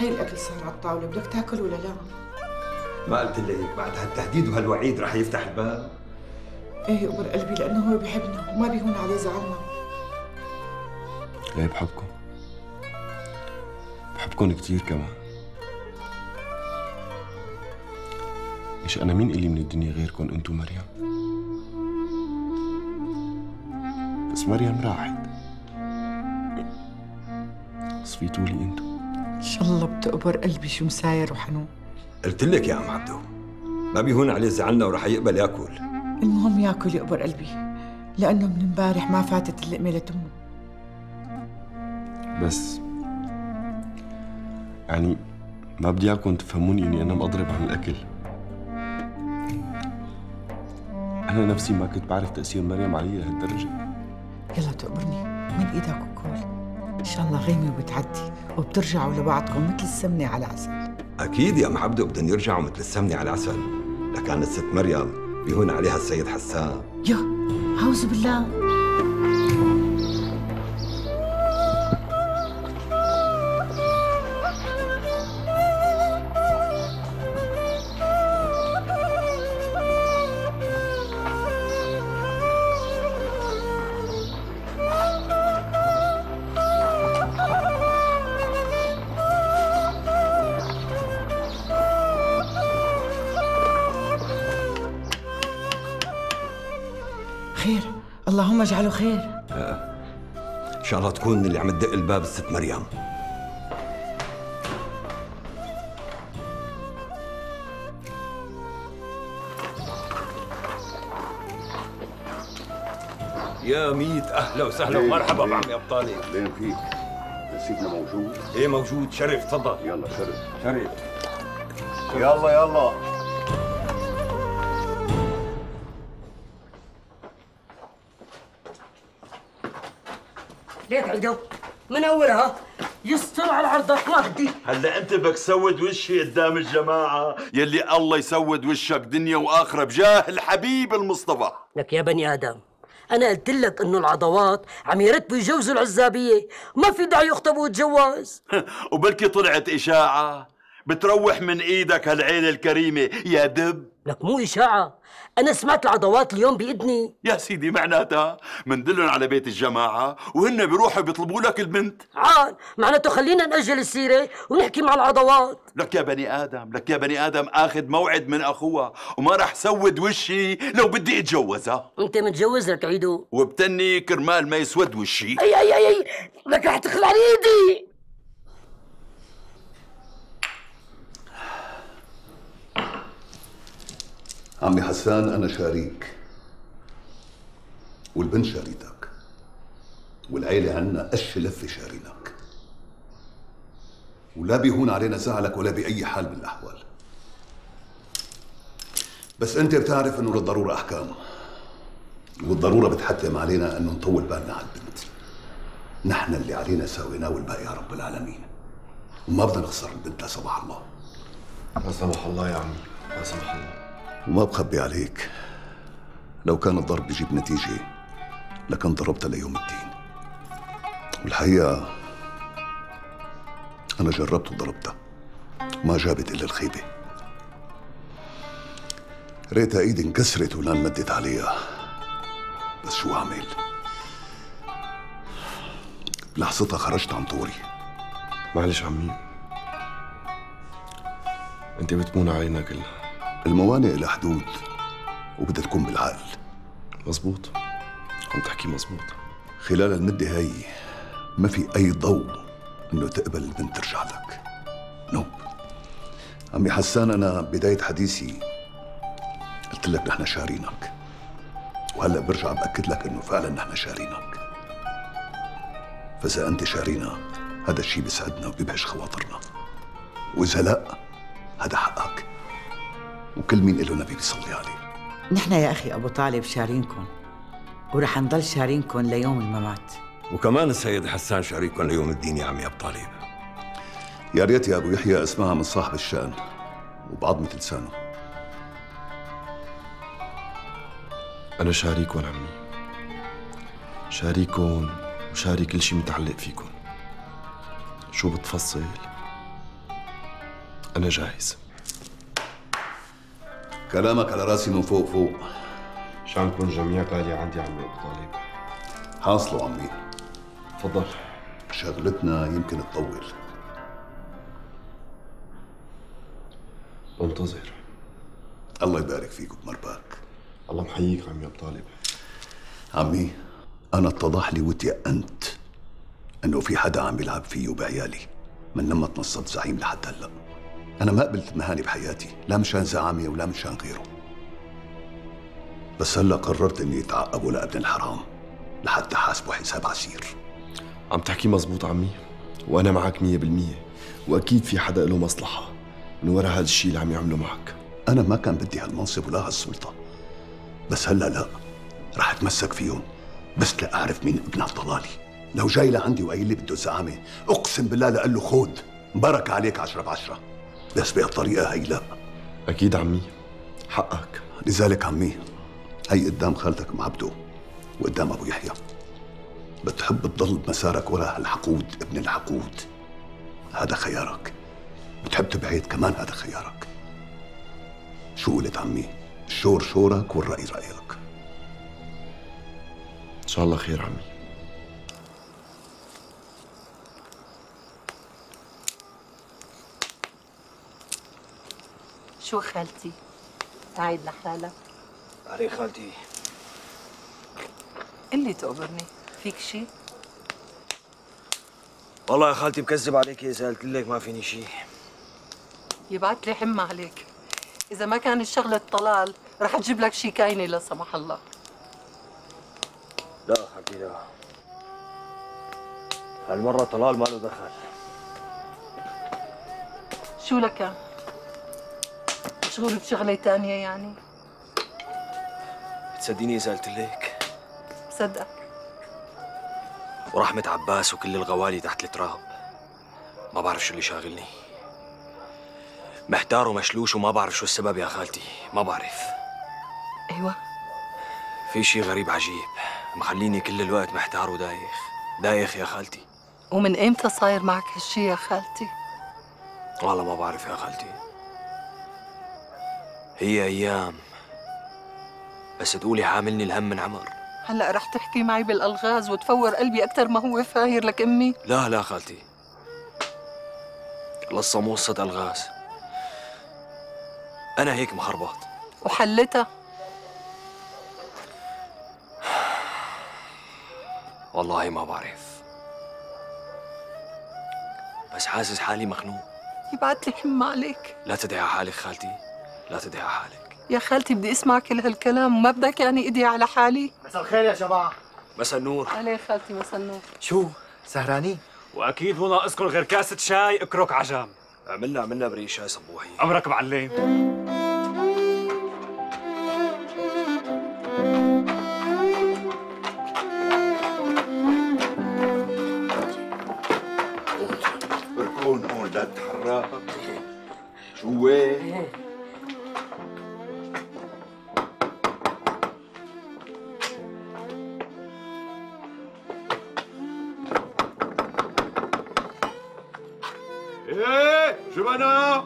هي الأكل صار على الطاولة، بدك تاكل ولا لا؟ ما قلت لك بعد هالتهديد وهالوعيد رح يفتح الباب؟ ايه قبر قلبي، لأنه هو بيحبنا وما بيهون عليه زعلنا. ليه بحبكم؟ بحبكم كتير كمان. ليش أنا مين إلي من الدنيا غيركم أنتو مريم؟ بس مريم راحت، صفيتوا لي أنتو. إن شاء الله بتقبر قلبي شو مساير وحنون. قلت لك يا عم عبدو ما بيهون عليه زعلنا ورح يقبل ياكل. المهم ياكل يقبر قلبي، لأنه من امبارح ما فاتت اللقمة لتمه. بس يعني ما بدي اياكم تفهموني اني انا مقضرب عن الاكل. انا نفسي ما كنت بعرف تاثير مريم علي لهالدرجه. يلا تقبرني من ايدك وكل. ان شاء الله غيمه وبتعدي وبترجعوا لبعضكم مثل السمنه على العسل. اكيد يا عم عبدو بدهم يرجعوا مثل السمنه على العسل، لكان الست مريم بيهون عليها السيد حسان. يا اعوذ بالله. خير، اللهم اجعله خير. ان شاء الله تكون اللي عم تدق الباب الست مريم. يا ميت اهلا وسهلا ومرحبا بعمي ابطالي. لين فيك؟ نسيبنا موجود؟ ايه موجود، شرف تفضل. يلا شرف. شرف. يلا يلا. ليك عيدو من اولها يستر على عرضك ما بدي. هلا انت بدك تسود وشي قدام الجماعه يلي الله يسود وشك دنيا واخره بجاه الحبيب المصطفى. لك يا بني ادم، انا قلت لك انه العضوات عم يرتبوا يجوزوا العزابيه، ما في داعي يخطبوا ويتجوز. وبلكي طلعت اشاعه بتروح من ايدك هالعيله الكريمه يا دب. لك مو اشاعه، انا سمعت العضوات اليوم باذني. يا سيدي معناتها مندلن على بيت الجماعه وهن بيروحوا بيطلبوا لك البنت. عال معناته خلينا ناجل السيره ونحكي مع العضوات. لك يا بني ادم، لك يا بني ادم، اخذ موعد من اخوها وما رح سود وشي لو بدي اتجوزها. انت متجوز لك عيدو وبتني كرمال ما يسود وشي. اي لك رح تخلع لي ايدي. عمي حسان أنا شريك والبنت شاريتك والعيلة عنا قش لفة شارينك، ولا بيهون علينا زعلك ولا بأي حال من الأحوال. بس أنت بتعرف إنه للضرورة أحكام، والضرورة بتحتم علينا إنه نطول بالنا على البنت. نحن اللي علينا سويناه والباقي يا رب العالمين، وما بدنا نخسر البنت لا سمح الله. لا سمح الله يا عمي، لا سمح الله. وما بخبي عليك، لو كان الضرب بيجيب نتيجة لكن ضربتها ليوم الدين. والحقيقة أنا جربت وضربتها ما جابت إلا الخيبة. ريتها إيدي انكسرت ولا انمدت عليها، بس شو أعمل؟ بلحظتها خرجت عن طوري. معلش عمي، انت بتمون علينا كلنا. الموانئ لها حدود وبدها تكون بالعقل. مزبوط، عم تحكي مزبوط. خلال المدة هاي ما في أي ضوء إنه تقبل البنت ترجع لك. نو عمي حسان، أنا بداية حديثي قلت لك نحن شارينك، وهلأ برجع بأكد لك إنه فعلا نحن شارينك. فإذا أنت شارينا هذا الشيء بيسعدنا وبيبهج خواطرنا، وإذا لا هذا حقك، وكل مين له نبي بيصلي عليه. نحن يا أخي أبو طالب شارينكم، ورح نضل شارينكم ليوم الممات. وكمان السيد حسان شريككم ليوم الدين يا عمي ابو طالب. يا ريت يا ابو يحيى اسمعها من صاحب الشأن وبعظمة لسانه. أنا شاريككم عمي، شاريككم وشاري كل شيء متعلق فيكم. شو بتفصل أنا جاهز. كلامك على راسي من فوق فوق. شانكم جميع غالي عندي عمي أبو طالب. حاصلوا عمي. تفضل. شغلتنا يمكن تطول. بنتظر. الله يبارك فيك وبمرباك. الله محييك عمي أبو طالب. عمي أنا اتضح لي وتيقنت إنه في حدا عم يلعب فيي وبعيالي من لما تنصبت زعيم لحد هلا. أنا ما قبلت مهاني بحياتي، لا مشان زعامي ولا مشان غيره. بس هلا قررت إني أتعقبه لابن الحرام لحتى حاسبه حساب عسير. عم تحكي مزبوط عمي، وأنا معك 100%، وأكيد في حدا له مصلحة من ورا هذا الشيء اللي عم يعمله معك. أنا ما كان بدي هالمنصب ولا هالسلطة، بس هلا لا، رح أتمسك فيهم بس لأعرف مين ابن الضلالي. لو جاي لعندي وقايل لي بده الزعامة، أقسم بالله لأقول له خود مبارك عليك 10/10، بس بهالطريقة هي لا. أكيد عمي، حقك. لذلك عمي هي قدام خالتك معبدو وقدام أبو يحيى، بتحب تضل بمسارك ورا هالحقود ابن الحقود، هذا خيارك. بتحب تبعد كمان، هذا خيارك. شو قلت عمي؟ الشور شورك والرأي رأيك. إن شاء الله خير عمي. شو خالتي؟ قاعد لحالك؟ عليك خالتي. اللي تقبرني، فيك شي؟ والله يا خالتي بكذب عليك إذا قلت لك ما فيني شيء. يبعت لي حمى عليك. إذا ما كان الشغلة طلال رح تجيب لك شي كاينة لا سمح الله. لا خالتي لا، هالمرة طلال ما له دخل. شو لك؟ مشغول بشغلة تانية يعني؟ بتصدقيني إذا قلت لك؟ بصدقك. ورحمة عباس وكل الغوالي تحت التراب، ما بعرف شو اللي شاغلني. محتار ومشلوش وما بعرف شو السبب يا خالتي، ما بعرف. أيوة، في شي غريب عجيب مخليني كل الوقت محتار ودايخ. دايخ يا خالتي. ومن إمتى صاير معك هالشي يا خالتي؟ والله ما بعرف يا خالتي، هي أيام بس تقولي حاملني الهم من عمر. هلأ رح تحكي معي بالألغاز وتفور قلبي أكثر ما هو فاير لك أمي؟ لا لا خالتي، القصة مو قصة ألغاز، أنا هيك مخربط. وحلتها؟ والله ما بعرف، بس حاسس حالي مخنوق. يبعت لي حمى عليك. لا تدعي على حالك خالتي، لا تدعي على حالك. يا خالتي بدي اسمع كل هالكلام وما بدك يعني ادعي على حالي. مساء الخير يا جماعة. مساء النور. عليه خالتي مساء النور. شو سهرانين؟ واكيد مو ناقصكم غير كاسة شاي اكرك عجام. عملنا بريق شاي صبوحي. امرك معلم. بركون هون لا تتحرك. شو وين؟ ايه جبنا.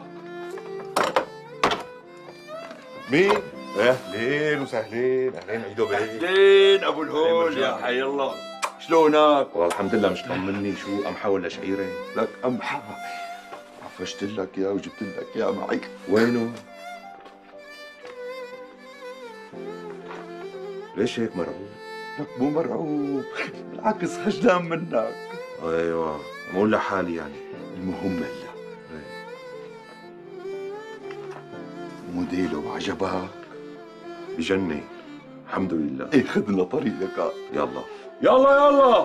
مين؟ اهلين وسهلين، اهلين عيدو بيه. اهلين ابو الهول، يا حي الله، شلونك؟ والله الحمد لله. مش طمني شو قمحة ولا شعيرة؟ لك قمحة عفشت لك يا وجبت لك يا معي. وينه؟ ليش هيك مرعوب؟ لك مو مرعوب، بالعكس خجلان منك. ايوه مو لحالي يعني. المهم هلا موديله عجبك؟ بجنن الحمد لله. ايه خذ لنا طريقك. يلا يلا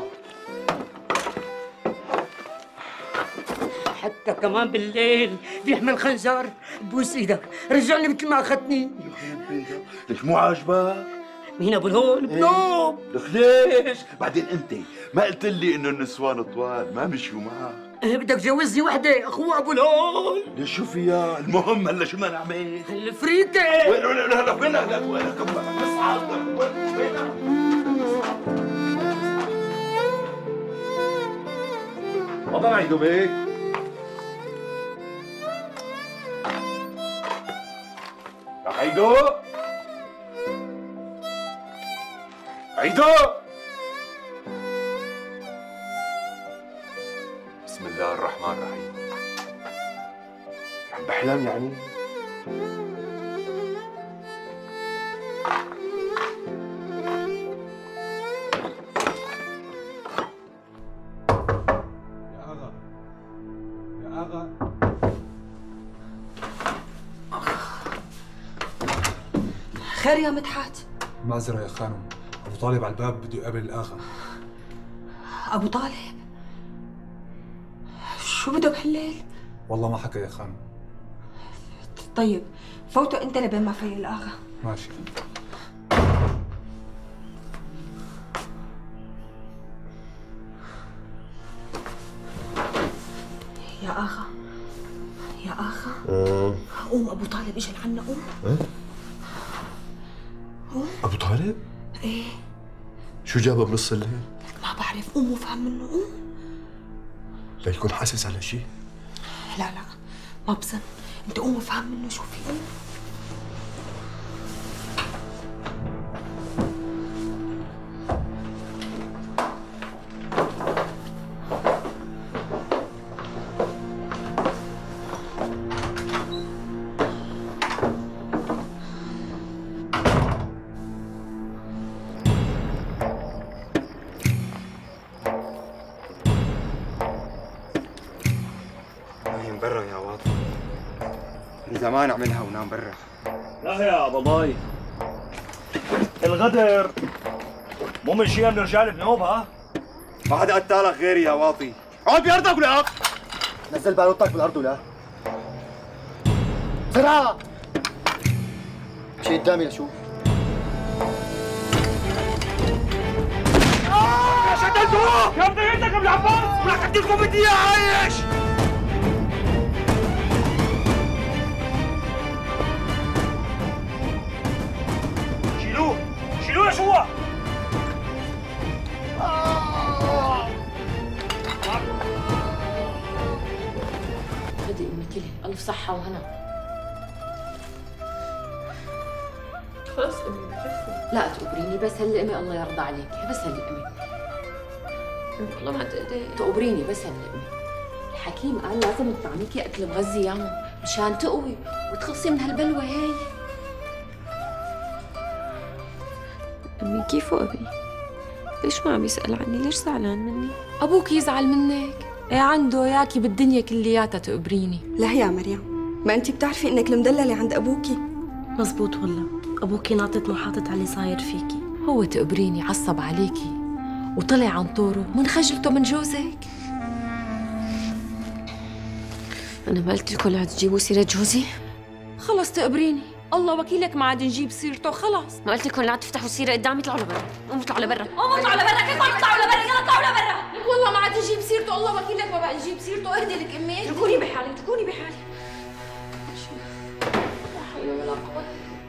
حتى كمان بالليل بيحمل خنجر. بوس ايدك رجعني مثل ما اخذتني. ليش مو عاجبك؟ مين ابو الهول؟ بنوب. لك ليش؟ بعدين انت ما قلت لي انه النسوان طوال ما مشيوا معك؟ بدك تجوزني وحده اخوه ابو الهول. ليش شو فيها؟ المهم هلا شو بدنا نعمل؟ الفريده. وين هلا وينك بس حاضر وينك؟ تفضل عيدوا بيك. عيدو عيدو. بسم الله الرحمن الرحيم. عم بحلم يعني؟ خير يا مدحت؟ معذرة يا خانم، أبو طالب على الباب بده يقابل الآغا. أبو طالب؟ شو بده بهالليل؟ والله ما حكى يا خانم. طيب فوتوا أنت لبين ما في الآغا. ماشي. يا آغا يا آغا قوم، أبو طالب إجا لعنا، قوم. قوم. أبو طالب؟ إيه. شو جابه بنص الليل؟ ما بعرف، قوم وافهم منه، قوم. ليكون حاسس على شيء؟ لا ما بظن، أنت قوم وافهم منه شو في، قوم. نايم برا يا واطي، من زمان اعملها ونام برا. لا يا ضباي، الغدر مو من شيء من رجال بنوب. ها ما حدا قتالك غيري يا واطي. اقعد بأرضك ولا نزل بالوتك بالأرض ولا بسرعة. امشي قدامي لشوف. شدلتوه يا بديتك ابن عباس، ولك اديكم بدي اياه عايش. شيلوه لشوا. خدي امي كلي، الف صحه وهنا. خلص امي بكفي. لا تقبريني، بس هاللقمه الله يرضى عليكي، بس هاللقمه. والله ما تقدري تقبريني، بس هاللقمه. الحكيم قال لازم تطعميكي اكل مغذي ياما مشان تقوي وتخلصي من هالبلوه هاي. أمي كيف أبي؟ ليش ما عم يسأل عني؟ ليش زعلان مني؟ أبوك يزعل منك؟ إيه عنده إياكي بالدنيا كلياتها تقبريني. لا يا مريم، ما أنت بتعرفي إنك المدللة عند أبوكي. مزبوط والله، أبوكي ناطط محاطط على اللي صاير فيكي. هو تقبريني عصب عليكي وطلع عن طوره من خجلته من جوزك. أنا ما قلت لكم لا تجيبوا سيرة جوزي؟ خلص تقبريني، الله وكيلك ما عاد نجيب سيرته، خلص. ما قلت لكم لا تفتحوا سيرة قدامي؟ اطلعوا لبرا، قوموا اطلعوا لبرا. قوموا اطلعوا لبرا، كيف عم تطلعوا لبرا؟ يلا اطلعوا لبرا. لك والله ما عاد نجيب سيرته، الله وكيلك ما بقى نجيب سيرته. اهدي لك امي، اتركوني بحالي، اتركوني بحالي. لا حول ولا قوة.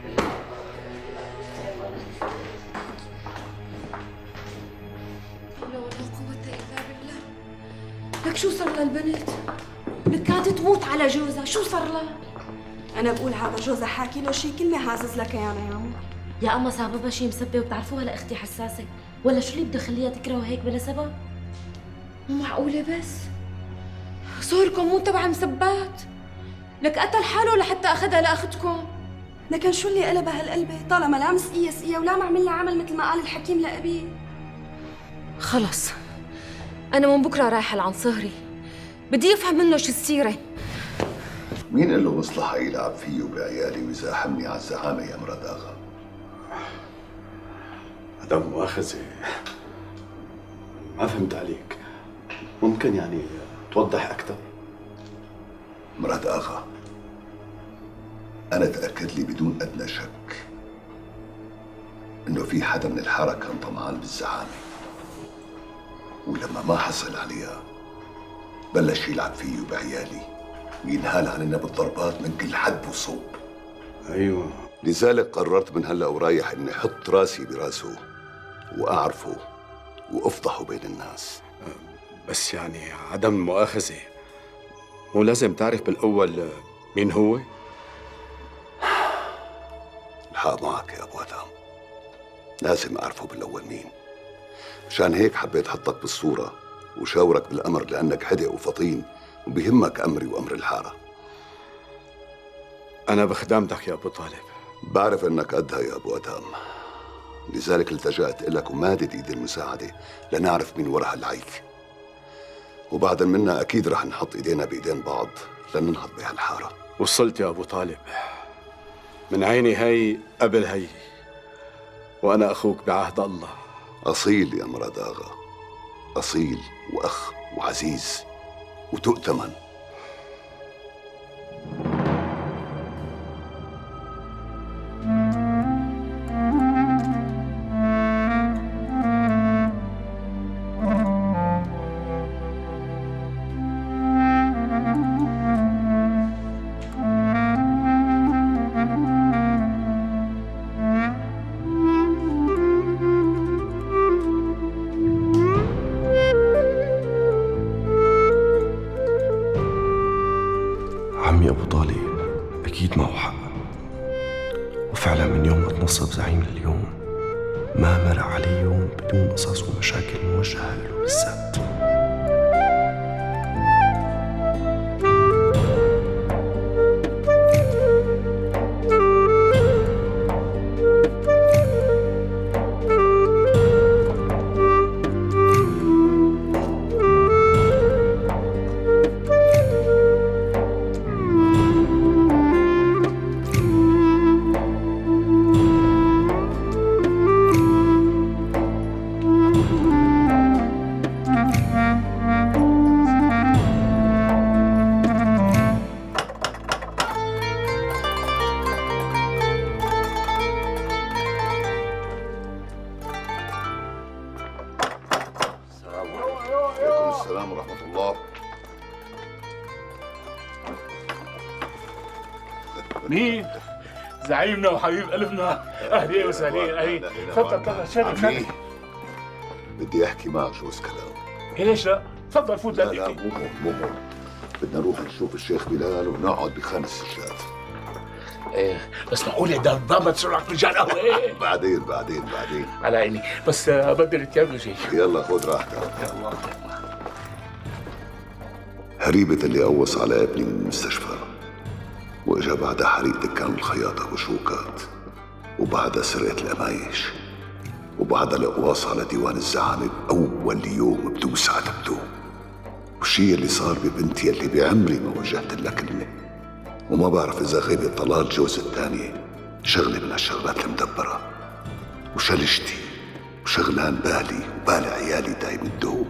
لا ولا قوة إلا بالله. لك شو صار للبنت؟ لك كانت تموت على جوزها، شو صار لها؟ أنا بقول هذا جوزها حاكي له شي كلمة هازز لك يا مو؟ يا أما سببها شي مسبة وبتعرفوها لأختي حساسة، ولا شو اللي بده يخليها تكرهه هيك بلا سبب؟ مو معقولة بس صوركم مو تبع مسبات. لك قتل حاله لحتى أخذها لأختكم. لكن شو اللي قلبها هالقلبة؟ طالما لا مسقية سقية ولا ما عمل لها عمل مثل ما قال الحكيم لأبيه. خلص أنا من بكرة رايحة لعند صهري، بدي أفهم منه شو السيرة. مين قال له مصلحة يلعب فيه وبعيالي ويزاحمني على الزعامة يا مراد آغا؟ عدم مؤاخذة، ما فهمت عليك، ممكن يعني توضح أكثر؟ مراد آغا، أنا تأكد لي بدون أدنى شك إنه في حدا من الحارة كان طمعان بالزعامة، ولما ما حصل عليها بلش يلعب فيه وبعيالي وينهال علينا بالضربات من كل حد وصوب. أيوه، لذلك قررت من هلا ورايح إني أحط راسي براسه وأعرفه وأفضحه بين الناس. بس يعني عدم المؤاخذة، مو لازم تعرف بالأول مين هو؟ الحق معك يا أبو أدهم، لازم أعرفه بالأول مين. مشان هيك حبيت حطك بالصورة وشاورك بالأمر، لأنك هدئ وفطين وبيهمك أمري وأمر الحارة. أنا بخدمتك يا أبو طالب. بعرف أنك قدها يا أبو أدهم، لذلك التجأت إلك ومادت إيدي المساعدة لنعرف مين ورا هالعيك، وبعدا منا أكيد رح نحط إيدينا بإيدين بعض لننهض بهالحارة. وصلت يا أبو طالب، من عيني هي قبل هي، وأنا أخوك بعهد الله. أصيل يا مراد آغا، أصيل وأخ وعزيز وتؤتمن. عمي أبو طالب أكيد معه حق، وفعلا من يوم ما تنصب زعيم لليوم ما مرق عليه يوم بدون قصص ومشاكل موجهة له بالذات. السلام ورحمة الله. مين؟ زعيمنا وحبيب قلبنا. اهلين وسهلين. اهلين. تفضل تفضل شادي. بدي احكي معك جوز كلام. ليش لا؟ تفضل فوت. لا مو بدنا نروح نشوف الشيخ بلال ونقعد بخان السجاد. ايه بس معقولة ده ما تسرعك فنجان قهوة. ايه بعدين على عيني، بس بدل الثياب شيء. يلا خذ راحتك. يلا. هريبة اللي قوص على ابني من المستشفى، واجا بعدها حريق دكان الخياطة وشوكات، وبعدها سرقة القمايش، وبعدها القواص على ديوان الزعامة بأول يوم بدوس على تبدو، والشي اللي صار ببنتي اللي بعمري ما وجهت لها كلمة، وما بعرف إذا غيبة طلال جوز الثانية شغلة من هالشغلات المدبرة، وشلشتي وشغلان بالي وبال عيالي دايم الدوم.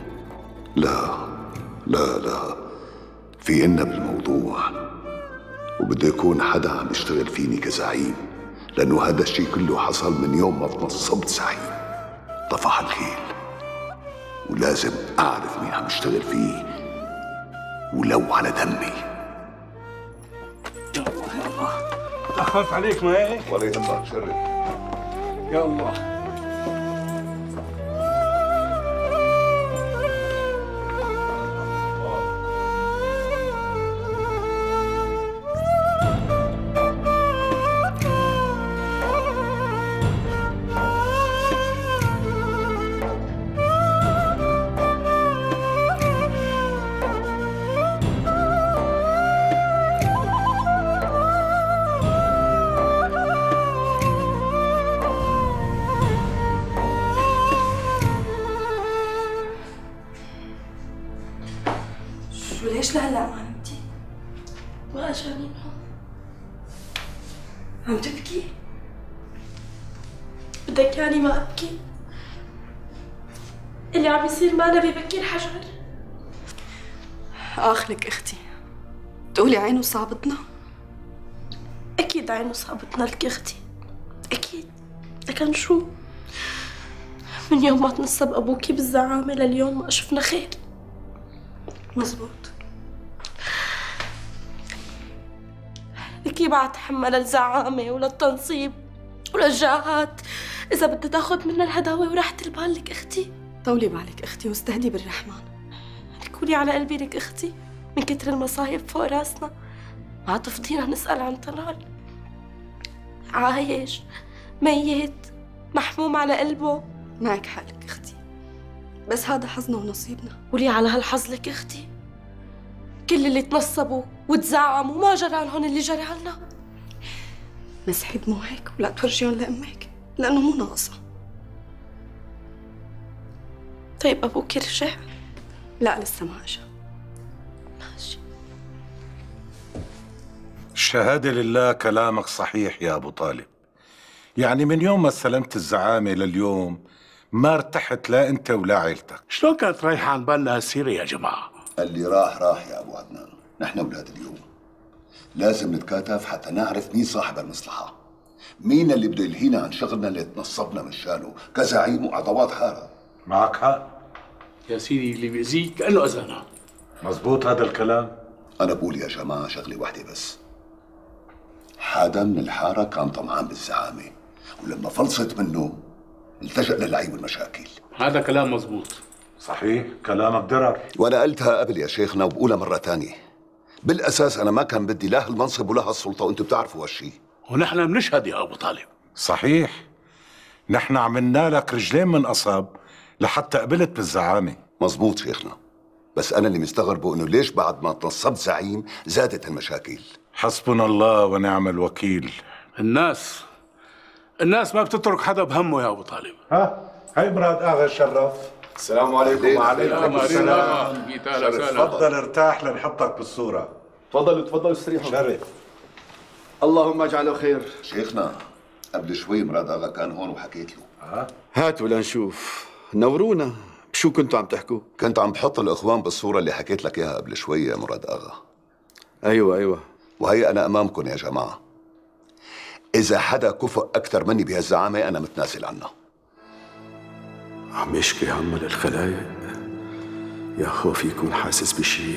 لا في إنا بالموضوع، وبده يكون حدا عم يشتغل فيني كزعيم، لأنه هذا الشيء كله حصل من يوم ما تنصبت زعيم. طفح الخيل، ولازم أعرف مين عم يشتغل فيه ولو على دمي. يلا تأخرت عليك ما هيك؟ ولا يهمك شرف. يا الله. ليش لهلا ما نمتي؟ ما اجاني نوم. عم تبكي؟ بدك يعني ما ابكي؟ اللي عم يصير معنا ببكي الحجر. اخلك اختي تقولي عينه صعبتنا؟ اكيد عينه صعبتنا لك اختي، اكيد. لكن شو؟ من يوم ما تنصب ابوكي بالزعامه لليوم ما شفنا خير. مزبوط. لكي بعد تحمل للزعامة وللتنصيب وللجاهات إذا بدها تاخذ منا الهداوة وراحة البال لك أختي. طولي بالك أختي واستهدي بالرحمن. ركولي على قلبي لك أختي، من كتر المصايب فوق راسنا ما تفضينا نسأل عن طلال. عايش ميت محموم على قلبه. معك حالك اختي، بس هذا حظنا ونصيبنا. ولي على هالحظ لك اختي؟ كل اللي تنصبوا وتزعموا ما جرى لهم اللي جرى لنا. مسحي دموعك ولا تورجيهم لأمك لأنه مو ناقصة. طيب أبوك رجع؟ لا لسه ما اجى. ماشي. الشهادة لله كلامك صحيح يا أبو طالب. يعني من يوم ما استلمت الزعامة لليوم ما ارتحت لا أنت ولا عيلتك. شلون كانت رايحة عن بالنا هالسيرة يا جماعة؟ اللي راح راح يا أبو عدنان. نحن أولاد اليوم لازم نتكاتف حتى نعرف مين صاحب المصلحة، مين اللي بده يلهينا عن شغلنا اللي تنصبنا من شانه كزعيم وعضوات حارة. معك حق يا سيدي، اللي بيأذيك كأنه أذانا. مزبوط هذا الكلام. أنا بقول يا جماعة شغلة واحدة بس، حدا من الحارة كان طمعان بالزعامة ولما فلصت منه التجأ للعيب والمشاكل. هذا كلام مزبوط. صحيح كلامك درر. وأنا قلتها قبل يا شيخنا وبقولها مرة تانية، بالأساس أنا ما كان بدي لا هالمنصب ولا هالسلطة وأنتم بتعرفوا هالشي. ونحن بنشهد يا أبو طالب. صحيح، نحن عملنا لك رجلين من قصب لحتى قبلت بالزعامة. مزبوط شيخنا، بس أنا اللي مستغربه إنه ليش بعد ما تنصبت زعيم زادت المشاكل. حسبنا الله ونعم الوكيل. الناس ما بتترك حدا بهمه يا أبو طالب. هاي مراد آغا شرف. السلام عليكم. وعليكم السلام. تفضل ارتاح لنحطك بالصورة. تفضلوا استريحوا. شرف. اللهم اجعله خير. شيخنا قبل شوي مراد آغا كان هون وحكيت له. هاتوا لنشوف، نورونا بشو كنتوا عم تحكوا؟ كنت عم بحط الإخوان بالصورة اللي حكيت لك إياها قبل شوي يا مراد آغا. أيوة. وهي أنا أمامكم يا جماعة. إذا حدا كفؤ أكثر مني بهالزعامة أنا متنازل عنها. عم يشكي هم للخلايق، يا خوف يكون حاسس بشي.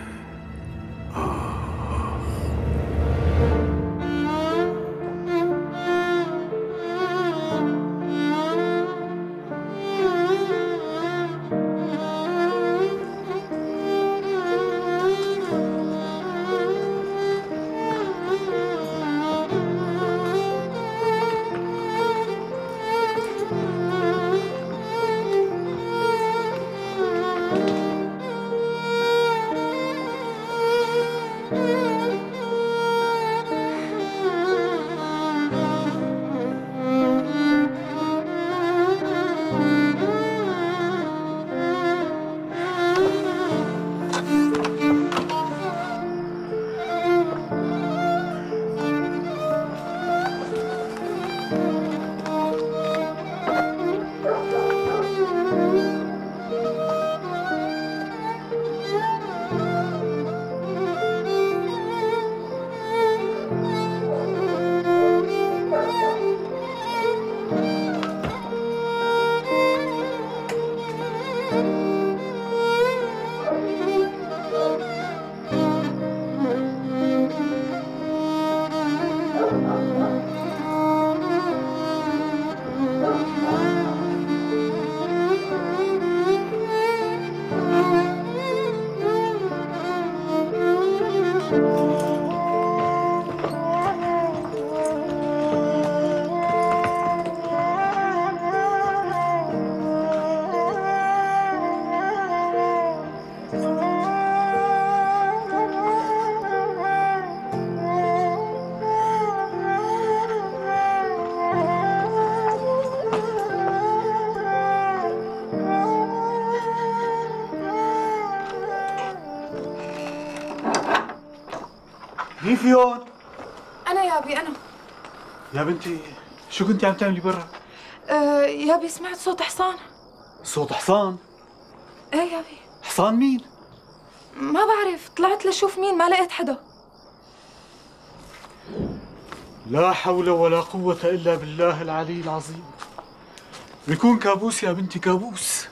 مين في هون؟ أنا يابي أنا. يا بنتي شو كنتي عم تعملي برا؟ يابي سمعت صوت حصان. صوت حصان؟ ايه يابي. حصان مين؟ ما بعرف، طلعت لشوف مين ما لقيت حدا. لا حول ولا قوة إلا بالله العلي العظيم. بيكون كابوس يا بنتي، كابوس.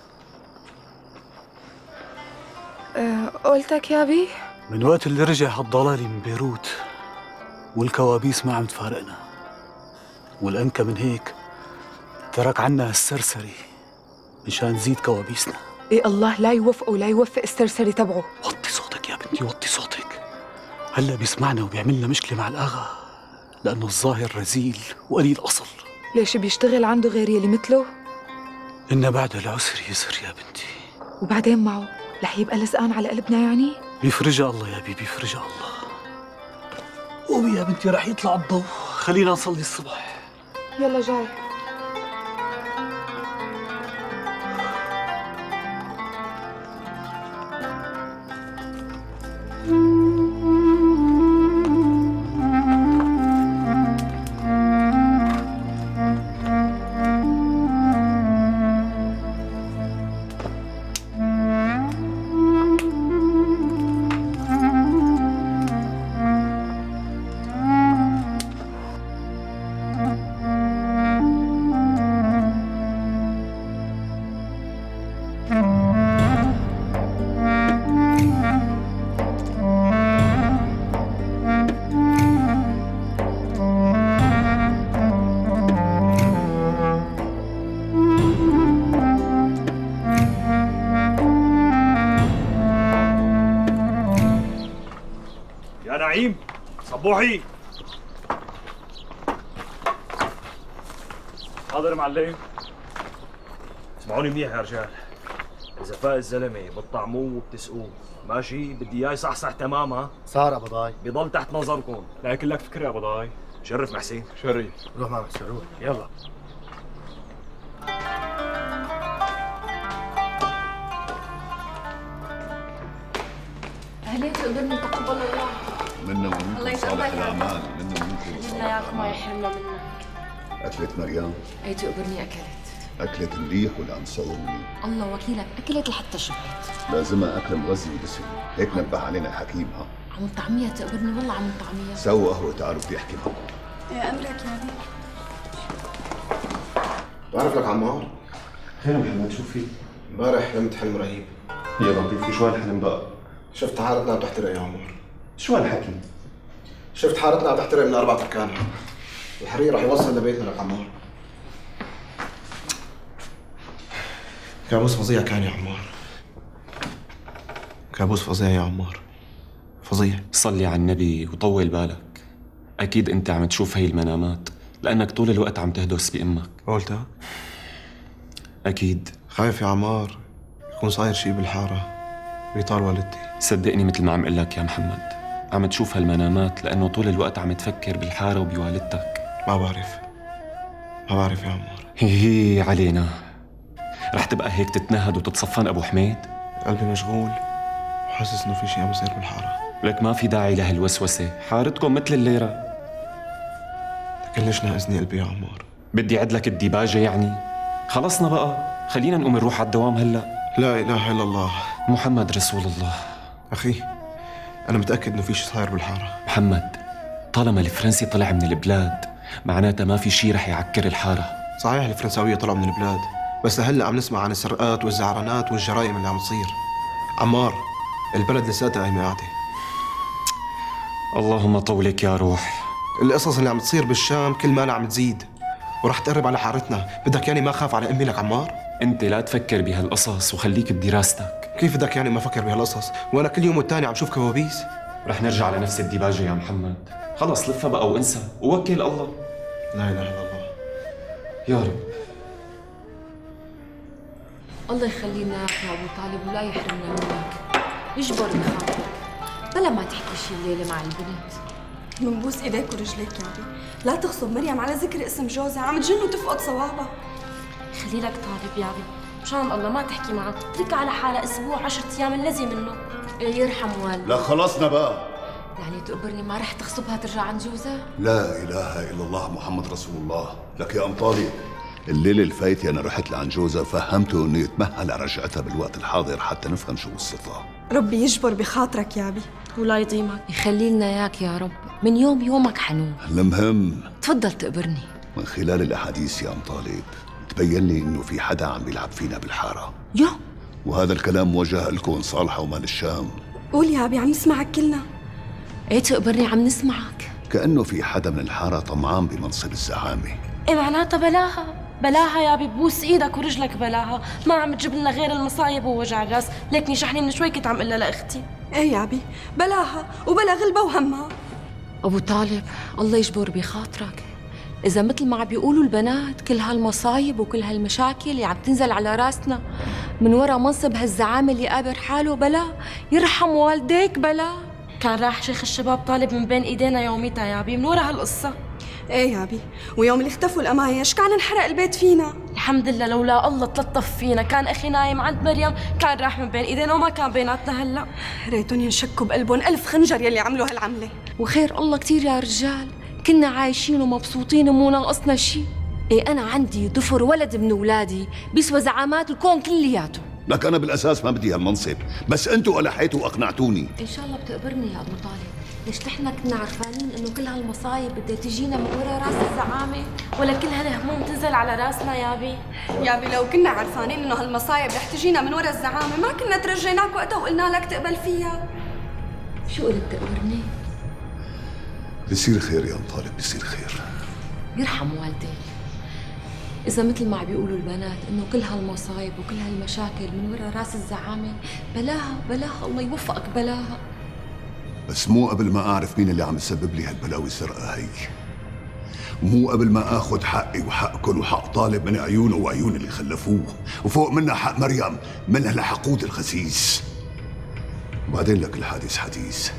قلتك يابي؟ من وقت اللي رجع هالضلالي من بيروت والكوابيس ما عم تفارقنا، والأنكى من هيك ترك عنا السرسري مشان نزيد كوابيسنا. إيه الله لا يوفقه ولا يوفق السرسري تبعه. وطي صوتك يا بنتي، وطي صوتك. هلا بيسمعنا وبيعمل لنا مشكلة مع الآغا لأنه الظاهر رزيل وقليل أصل. ليش بيشتغل عنده غير يلي مثله؟ إن بعد العسر يسر يا بنتي. وبعدين معه رح يبقى لزقان على قلبنا يعني؟ بيفرجها الله يا بي، بيفرجها الله. قومي يا بنتي رح يطلع الضوء، خلينا نصلي الصبح. يلا جاي. نعيم صبوحي. حاضر معلم. اسمعوني منيح يا رجال، إذا فاق الزلمة بتطعموه وبتسقوه، ماشي؟ بدي إياه يصحصح تمام. ها؟ صار أبو ضاي. بضل تحت نظركم. لكن لك فكرة يا أبو ضاي. شرف محسين. شرف. روح مع محسين روح. يلا. أهلين تقدرني تقبل الله. منا ومنكم الله صالح يسلمك. الأعمال، منا ومنكم منا ياك ما يحرمنا منك. أكلت مريم؟ أي تقبرني أكلت. أكلت مليح ولا مسوي؟ الله وكيلك أكلت لحتى شبعت. لازمها أكل مغذي ودسم، هيك نبه علينا الحكيم. ها عم طعميها تقبرني والله عم طعميها. سووا قهوة تعالوا بدي أحكي معكم. يا أمرك يا بي. بعرف لك عمار. خير محمد شو في؟ امبارح حلمت حلم رهيب. يا لطيف شو هالحلم بقى؟ شفت حارتنا عم تحترق يا عمار. شو هالحكي؟ شفت حارتنا عم تحترق من 4 أركان. الحريق رح يوصل لبيتنا لك عمار. كابوس فظيع كان يا عمار. كابوس فظيع يا عمار. فظيع. صلي على النبي وطول بالك. أكيد أنت عم تشوف هي المنامات لأنك طول الوقت عم تهدس بأمك. قولتها؟ أكيد. خايف يا عمار يكون صاير شيء بالحارة بيطال والدتي. صدقني مثل ما عم قل لك يا محمد، عم تشوف هالمنامات لأنه طول الوقت عم تفكر بالحارة وبوالدتك. ما بعرف يا عمار. هي علينا. رح تبقى هيك تتنهد وتتصفن أبو حميد؟ قلبي مشغول وحاسس إنه في شيء عم يصير بالحارة. لك ما في داعي لهالوسوسة، حارتكم مثل الليرة. كلش ناقصني قلبي يا عمار. بدي عد لك الديباجة يعني؟ خلصنا بقى، خلينا نقوم نروح على الدوام هلا. لا إله إلا الله محمد رسول الله. أخي أنا متأكد إنه في شيء صاير بالحارة. محمد طالما الفرنسي طلع من البلاد معناتها ما في شيء رح يعكر الحارة. صحيح الفرنساوية طلعوا من البلاد، بس لهلا عم نسمع عن السرقات والزعرانات والجرائم اللي عم تصير. عمار البلد لساتها قايمة قاعدة. اللهم طولك يا روح. القصص اللي عم تصير بالشام كل مالها عم تزيد ورح تقرب على حارتنا. بدك يعني ما خاف على امي لك عمار؟ انت لا تفكر بهالقصص وخليك بدراستك. كيف بدك يعني ما افكر بهالقصص وانا كل يوم والتاني عم شوف كوابيس؟ رح نرجع لنفس الديباجة يا محمد. خلص لفها بقى وانسى ووكل الله. لا اله الا الله. يا رب. الله يخلينا يا ابو طالب ولا يحرمنا منك. يجبر بخاطرك بلا ما تحكي شي الليله مع البنت. منبوس ايديك ورجليك يا عمي، لا تغصب مريم على ذكر اسم جوزها، عم تجن وتفقد صوابها. خلي لك طالب يا ابي، مشان الله ما تحكي معه، اتركها على حالها اسبوع 10 ايام الذي منه. يرحم والدك. لا خلصنا بقى. يعني تقبرني ما رح تغصبها ترجع عن جوزها؟ لا اله الا الله محمد رسول الله. لك يا ام طالب، الليله اللي فايتة انا رحت لعن جوزها فهمته انه يتمهل على رجعتها بالوقت الحاضر حتى نفهم شو قصتها. ربي يجبر بخاطرك يا ابي ولا يضيمك، يخلي لنا اياك يا رب. من يومك حنون. المهم تفضل تقبرني. من خلال الاحاديث يا ام طالب تبين لي انه في حدا عم بيلعب فينا بالحاره. وهذا الكلام موجه لكم صالحه ومال الشام. قول يا ابي عم نسمعك كلنا. ايه تقبرني عم نسمعك. كانه في حدا من الحاره طمعان بمنصب الزعامه. ايه معناتها بلاها يا ابي، ببوس ايدك ورجلك بلاها، ما عم تجيب لنا غير المصايب ووجع الراس، ليكني شحني من شوي كنت عم قلها لاختي. ايه يا ابي بلاها وبلا غلبه وهمها. ابو طالب الله يجبر بخاطرك، إذا مثل ما عم بيقولوا البنات كل هالمصايب وكل هالمشاكل اللي عم تنزل على راسنا من ورا منصب هالزعامة اللي قابر حاله، بلا يرحم والديك بلا. كان راح شيخ الشباب طالب من بين ايدينا يوميتها يابي من ورا هالقصة. ايه يابي، ويوم اللي اختفوا الأمايش كان انحرق البيت فينا. الحمد لله لولا الله تلطف فينا كان أخي نايم عند مريم كان راح من بين ايدينا وما كان بيناتنا هلا. ريتون ينشكوا بقلبهم 1000 خنجر يلي عملوا هالعملة. وخير الله كتير يا رجال، كنا عايشين ومبسوطين ومو ناقصنا شي. ايه أنا عندي ضفر ولد من أولادي بيسوى زعامات الكون كلياته. لك أنا بالأساس ما بدي هالمنصب، بس أنتوا ألحيتوا وأقنعتوني. إن شاء الله بتقبرني يا أبو طالب، ليش نحن كنا عرفانين إنه كل هالمصايب بدها تجينا من ورا راس الزعامة، ولا كل هالهموم تنزل على راسنا يابي. يابي لو كنا عرفانين إنه هالمصايب رح تجينا من ورا الزعامة ما كنا ترجيناك وقتها وقلنا لك تقبل فيها. شو قلت تقبرني؟ بيصير خير يا أم طالب، بيصير خير. يرحم والديك. إذا مثل ما بيقولوا البنات إنه كل هالمصايب وكل هالمشاكل من ورا راس الزعامة، بلاها بلاها، الله يوفقك بلاها. بس مو قبل ما أعرف مين اللي عم يسبب لي هالبلاوي الزرقاء هي، مو قبل ما آخذ حقي وحقكم وحق طالب من عيونه وعيون اللي خلفوه، وفوق منها حق مريم من هالحقود الخسيس. وبعدين لك الحديث حديث.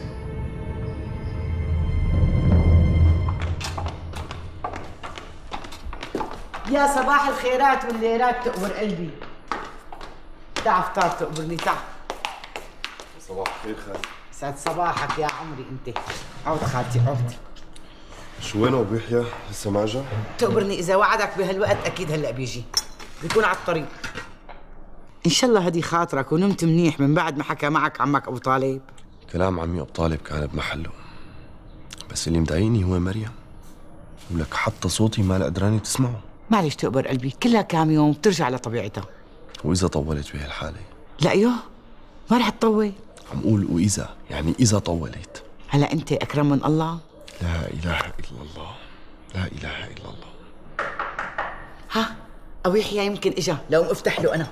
يا صباح الخيرات والليرات تقبر قلبي. تعال افطار تقبرني، تعال. صباح الخير خالتي. سعد صباحك يا عمري انت. عود خالتي عود. شو وين ابو يحيى؟ لسه ما جا؟ تقبرني اذا وعدك بهالوقت اكيد هلا بيجي. بيكون على الطريق. ان شاء الله هدي خاطرك ونمت منيح من بعد ما حكى معك عمك ابو طالب. كلام عمي ابو طالب كان بمحله، بس اللي مضايقني هو مريم، ولك حتى صوتي ما قدراني تسمعه. معلش تقبر قلبي، كلها كام يوم بترجع لطبيعتها. واذا طولت بهالحاله؟ لا يوه ما رح تطول. عم قول واذا، يعني اذا طولت. هلا انت اكرم من الله. لا اله الا الله، لا اله الا الله. ها ابو يحيى يمكن اجا، لو افتح له انا.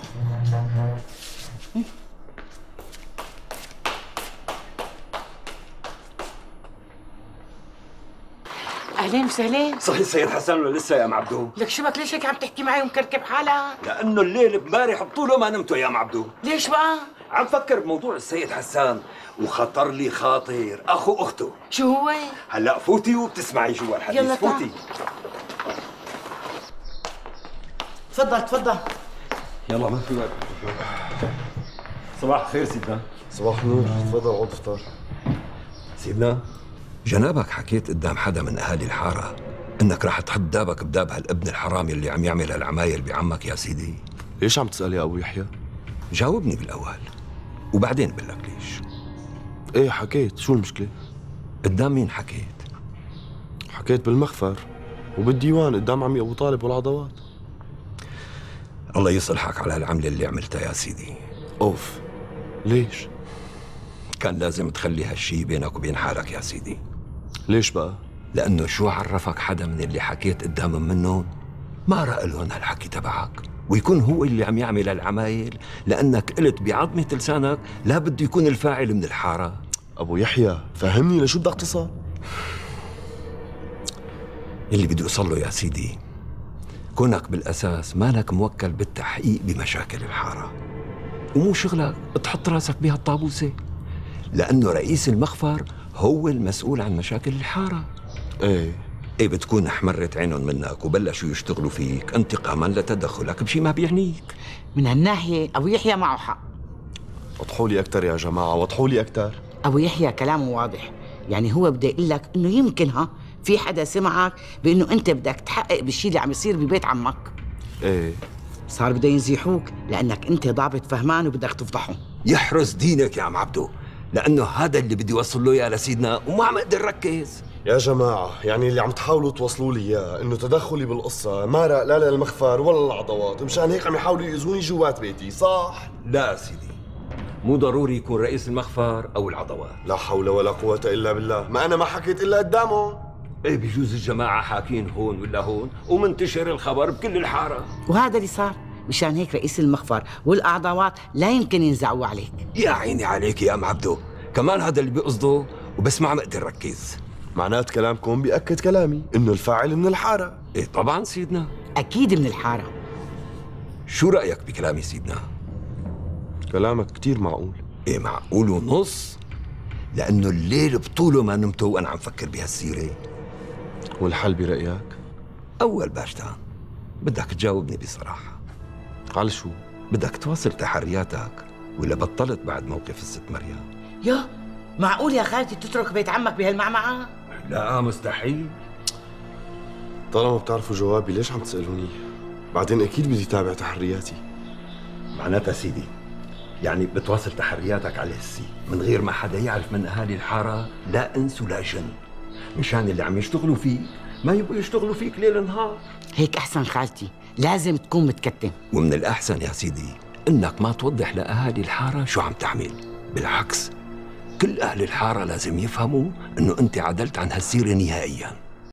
اهلين وسهلين. صحيح سيد حسن ولا لسه يا ام عبدو؟ لك شبك ليش هيك عم تحكي معي ومكركب حالك؟ لانه الليل امبارح بطوله ما نمتوا يا ام عبدو. ليش بقى؟ عم فكر بموضوع السيد حسان وخطر لي خاطر اخو اخته. شو هو؟ هلا فوتي وبتسمعي جوا الحديث. يلا فوتي. تفضل تفضل. يلا ما في وقت. صباح الخير سيدنا. صباح النور، تفضل عود افطار. سيدنا جنابك حكيت قدام حدا من اهالي الحاره انك راح تحط دابك بداب هالابن الحرامي اللي عم يعمل هالعمايل بعمك يا سيدي. ليش عم تسال يا ابو يحيى؟ جاوبني بالاول وبعدين بقول لك ليش. ايه حكيت، شو المشكله؟ قدام مين حكيت؟ حكيت بالمخفر وبالديوان قدام عمي ابو طالب والعضوات. الله يصلحك على هالعمله اللي عملتها يا سيدي. اوف، ليش؟ كان لازم تخلي هالشي بينك وبين حالك يا سيدي. ليش بقى؟ لأنه شو عرفك حدا من اللي حكيت قدامهم منهم ما رأى لهم هالحكي تبعك ويكون هو اللي عم يعمل هالعمايل، لأنك قلت بعظمة لسانك لا بده يكون الفاعل من الحارة. أبو يحيى فهمني لشو بدك تصل؟ اللي بدي أوصل له يا سيدي كونك بالأساس مالك موكل بالتحقيق بمشاكل الحارة، ومو شغلك تحط راسك بهالطابوسة، لأنه رئيس المخفر هو المسؤول عن مشاكل الحارة. ايه بتكون احمرت عينهم منك وبلشوا يشتغلوا فيك انتقاما لتدخلك بشي ما بيعنيك. من هالناحية أبو يحيى معه حق. وضحوا لي أكثر يا جماعة، وضحوا لي أكثر. أبو يحيى كلامه واضح، يعني هو بده يقول لك إنه يمكن في حدا سمعك بإنه أنت بدك تحقق بالشي اللي عم يصير ببيت عمك. ايه صار بده ينزيحوك لأنك أنت ضابط فهمان وبدك تفضحهم. يحرس دينك يا عم عبدو، لأنه هذا اللي بدي أوصل له يا لسيدنا وما عم أقدر ركز. يا جماعة يعني اللي عم تحاولوا توصلوا لي إياه إنه تدخلي بالقصة ما رأى لا للمخفر ولا العضوات، مشان هيك عم يحاولوا يأذوني جوات بيتي، صح؟ لا سيدي، مو ضروري يكون رئيس المخفر أو العضوات. لا حول ولا قوة إلا بالله، ما أنا ما حكيت إلا قدامهم. بجوز الجماعة حاكين هون ولا هون ومنتشر الخبر بكل الحارة، وهذا اللي صار، مشان هيك رئيس المخفر والأعضاوات لا يمكن ينزعوا عليك. يا عيني عليك يا أم عبدو، كمان هذا اللي بيقصده وبس ما عم أقدر ركز. معنات كلامكم بيأكد كلامي إنه الفاعل من الحارة. إيه طبعا سيدنا، أكيد من الحارة. شو رأيك بكلامي سيدنا؟ كلامك كتير معقول. إيه معقول ونص؟ لأنه الليل بطوله ما نمتوا وأنا عم فكر بهالسيرة. والحل برأيك؟ أول باشتان بدك تجاوبني بصراحة. على شو؟ بدك تواصل تحرياتك ولا بطلت بعد موقف الست مريم؟ يا معقول يا خالتي تترك بيت عمك بهالمعمعة؟ لا مستحيل. طالما بتعرفوا جوابي ليش عم تسألوني؟ بعدين أكيد بدي تابع تحرياتي. معناتها سيدي يعني بتواصل تحرياتك على السي من غير ما حدا يعرف من أهالي الحارة، لا إنس ولا جن، مشان اللي عم يشتغلوا فيك ما يبقوا يشتغلوا فيك ليل نهار. هيك أحسن خالتي، لازم تكون متكتم. ومن الأحسن يا سيدي إنك ما توضح لأهالي الحارة شو عم تعمل، بالعكس كل أهل الحارة لازم يفهموا إنه أنت عدلت عن هالسيرة نهائياً.